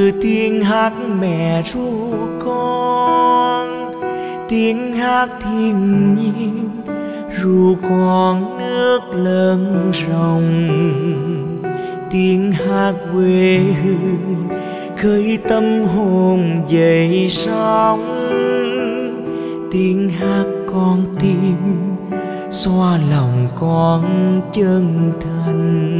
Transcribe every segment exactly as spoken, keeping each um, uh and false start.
tiếng hát mẹ ru con, tiếng hát thiên nhiên ru con nước lớn rồng, tiếng hát quê hương khơi tâm hồn dậy sóng, tiếng hát con tim xoa lòng con chân thành.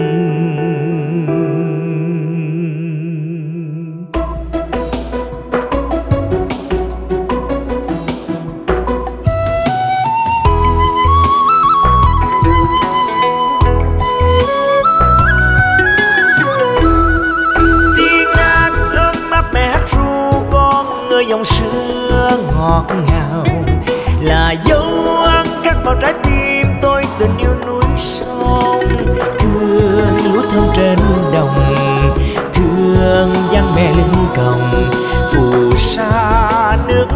Dòng sữa ngọt ngào là dấu ấn khắc vào trái tim tôi, tình yêu núi sông. Thương lúa thơm trên đồng, thương giăng mẹ lưng còng, phù sa nước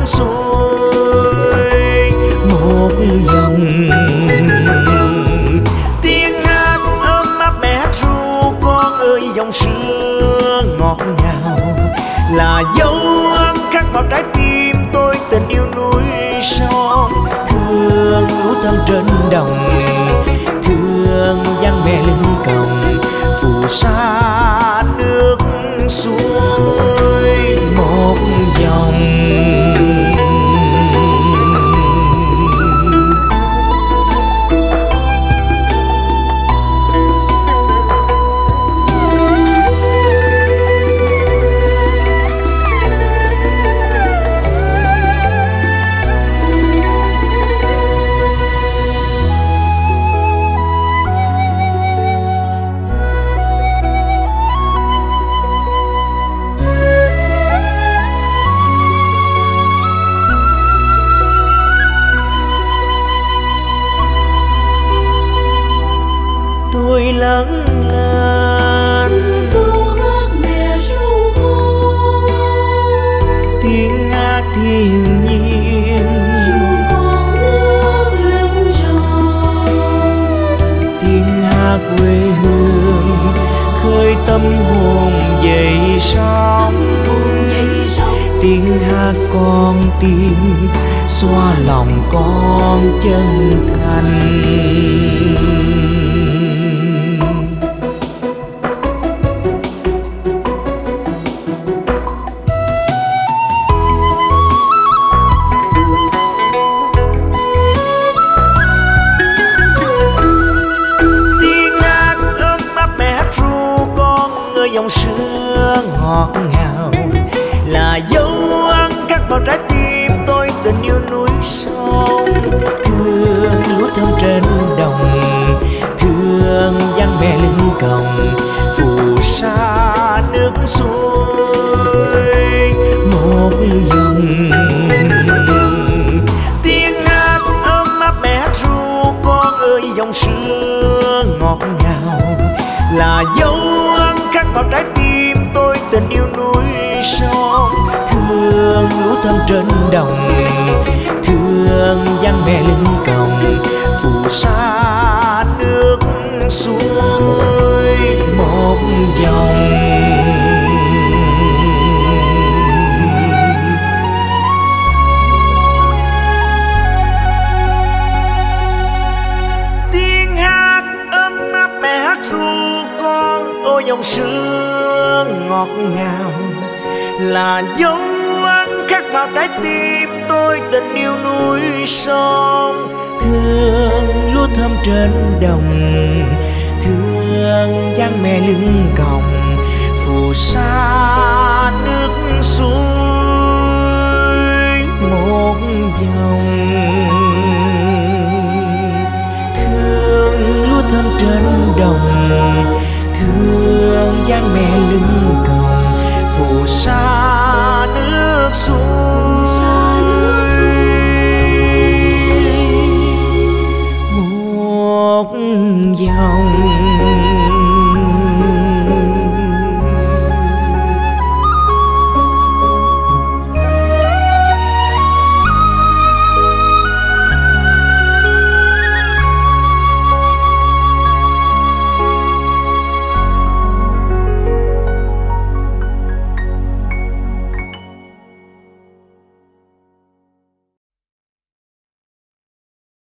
suối một dòng. Tiếng hát ấm áp mẹ hát ru con ơi, dòng sữa ngọt ngào là dấu ấn khắc vào trái tim tôi, tình yêu núi sông. Thương lúa thơm trên đồng, thương giăng mẹ lưng còng, phù sa nước suối một dòng. Tôi lớn lên câu hát mẹ ru con, tiếng hát thiên nhiên ru con nước lớn rồng, tiếng hát quê hương khơi tâm hồn dậy sóng, tiếng hát con tim xoa lòng con chân thành. Dòng sữa ngọt ngào là dấu ấn khắc vào trái tim tôi, tình yêu núi sông. Thương lúa thơm trên đồng, thương giăng mẹ lưng còng, phù sa nước suối một dòng. Tiếng hát ấm áp mẹ hát ru con ơi, dòng sữa ngọt ngào là dấu ấn khắc vào trái tim tôi, tình yêu núi sông. Thương lúa thơm trên đồng, thương giăng mẹ lưng còng, phù sa nước suối một dòng. Tiếng hát ấm áp mẹ hát ru con, ôi dòng sữa ngọt ngào là dấu ấn khắc vào trái tim tôi, tình yêu núi sông. Thương lúa thơm trên đồng, thương giăng mẹ lưng còng, phù sa nước suối một dòng. Thương lúa thơm trên đồng, thương giăng mẹ lưng còng, phù sa nước suối một dòng.